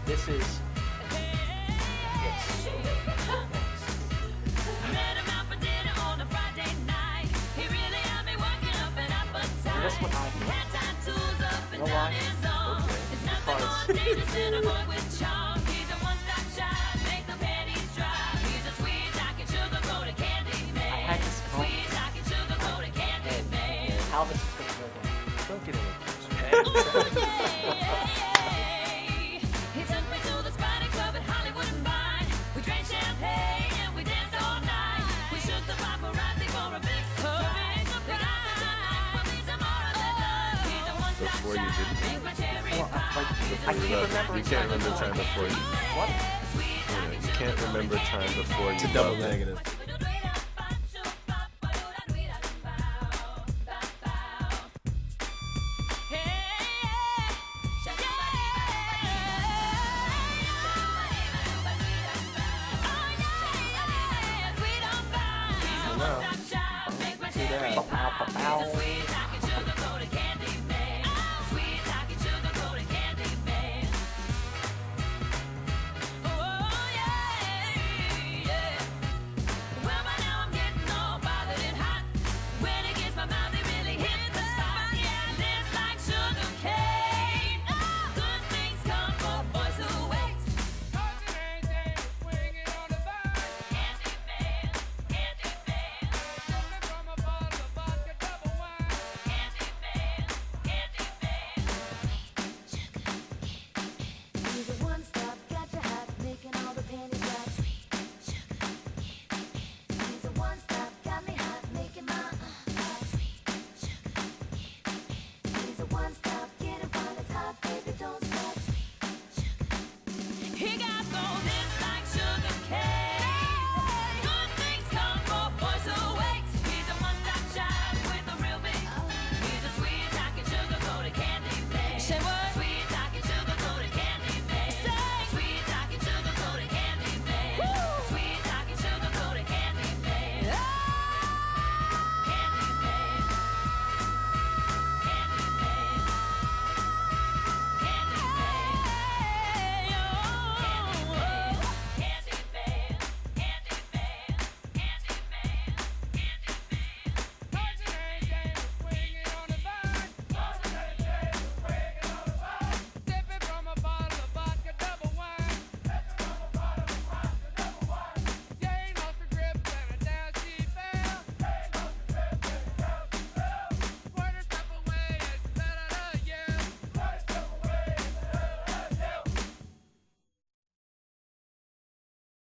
This is. It's so and that's what I do. You know why? Okay. Because. I had this moment. And how this is going to go down. Don't get in it. Before you didn't. Well, I can't remember. You can't remember time before you. What? You can't remember time before you. It's a double loved it. negative. Wow. See that? Bow, bow, bow.